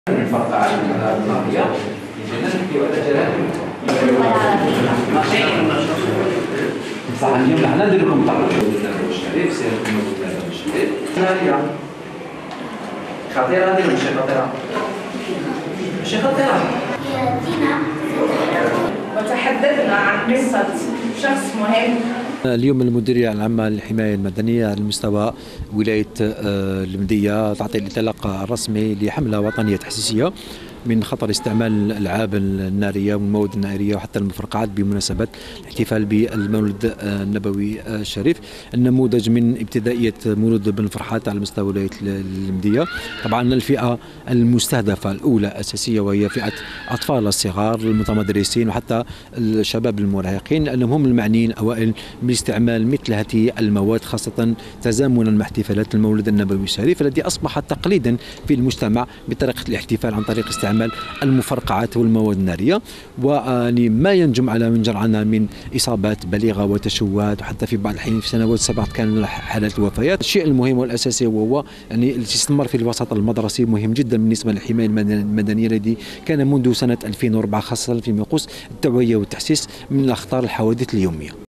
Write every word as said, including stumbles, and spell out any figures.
الفرقعات النارية نحكيو على جرائم صح. اليوم حنا ندير لكم طرح الشريف سيركم موجود الشريف نارية خطيرة. هذه ماشي خطيرة، ماشي خطيرة. وتحدثنا عن قصة شخص مهم. اليوم المديرية العامة للحماية المدنية على مستوى ولاية المندية تعطي الانطلاق الرسمي لحملة وطنية تحسيسية من خطر استعمال الألعاب النارية والمواد النارية وحتى المفرقعات بمناسبة الاحتفال بالمولد النبوي الشريف، النموذج من ابتدائية مولود بن فرحات على مستوى ولاية المندية. طبعا الفئة المستهدفة الأولى أساسية وهي فئة أطفال الصغار المتمدرسين وحتى الشباب المراهقين، لأنهم هم المعنيين أوائل باستعمال مثل هذه المواد، خاصة تزامنا مع احتفالات المولد النبوي الشريف الذي أصبح تقليدا في المجتمع بطريقة الاحتفال عن طريق استعمال المفرقعات والمواد النارية، وما ينجم على من جرعنا من إصابات بليغة وتشوهات، وحتى في بعض الحين في سنوات سبقت كان حالات الوفيات. الشيء المهم والأساسي وهو يعني الاستثمار في الوسط المدرسي مهم جدا بالنسبة للحماية المدنية الذي كان منذ سنة ألفين وأربعة خاصة فيما يخص التوعية والتحسيس من الأخطار الحوادث اليومية.